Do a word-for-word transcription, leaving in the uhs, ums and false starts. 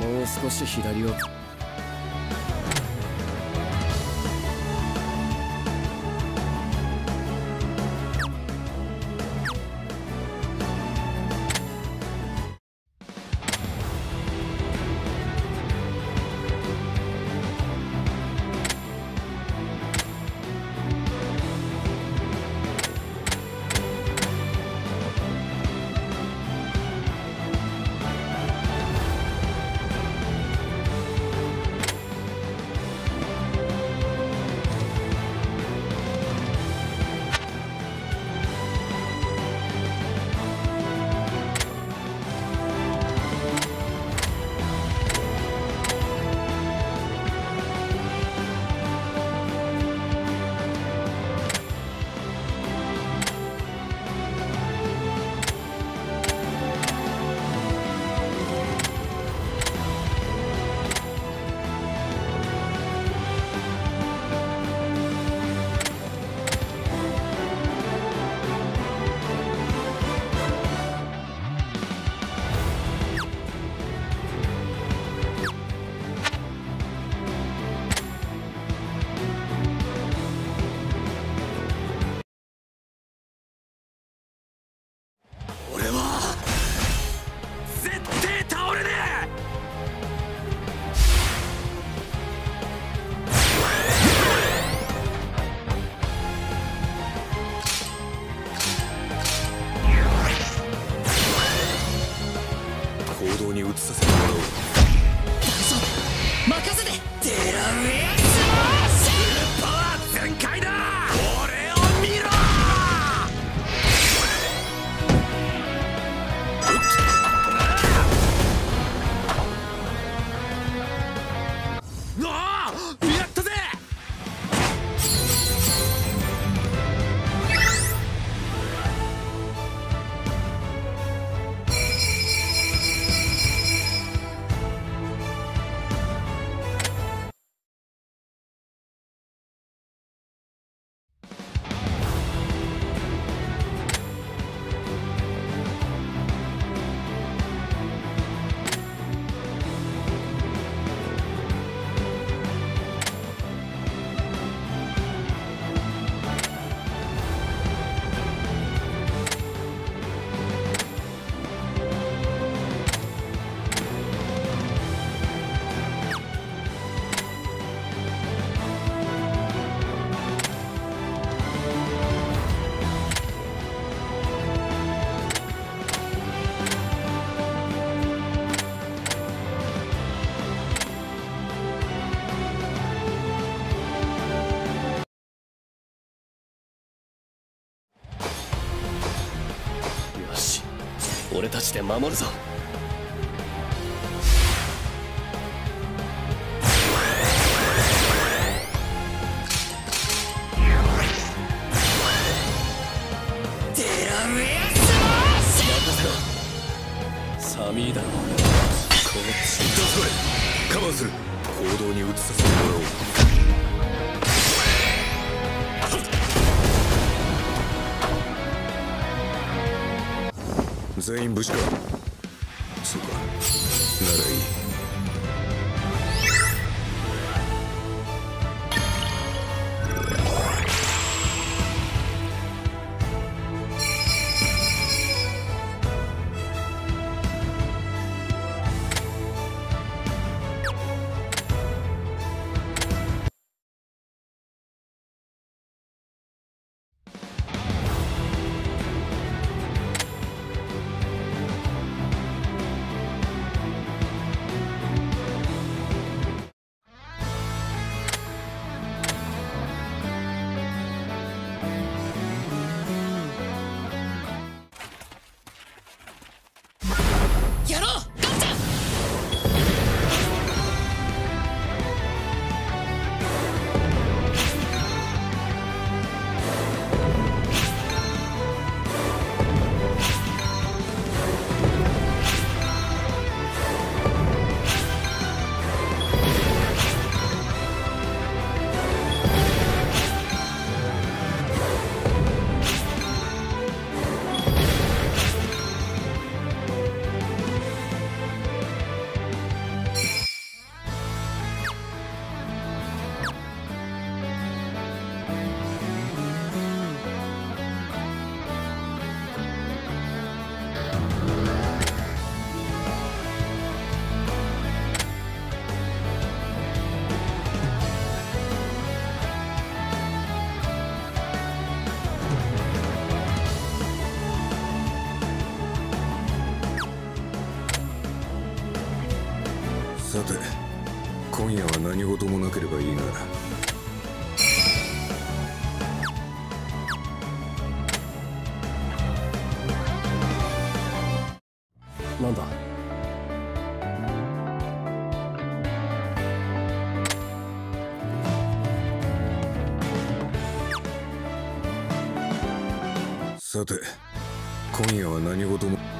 もう少し左を。 行動に移させてもらおう。 大丈夫、任せて。デラウェアスマッシュ。フルパワー全開だ。俺を見ろ。ああ、やったぜ。俺たちで守るぞ。デラウェアスマッシュ。任せろ。サミーだろ。こっちどすこい。カバーする。行動に移させてもらおう。全員無事か。そうか、ならいい。 さて今夜は何事もなければいいが。 なんだ。 さて今夜は何事も。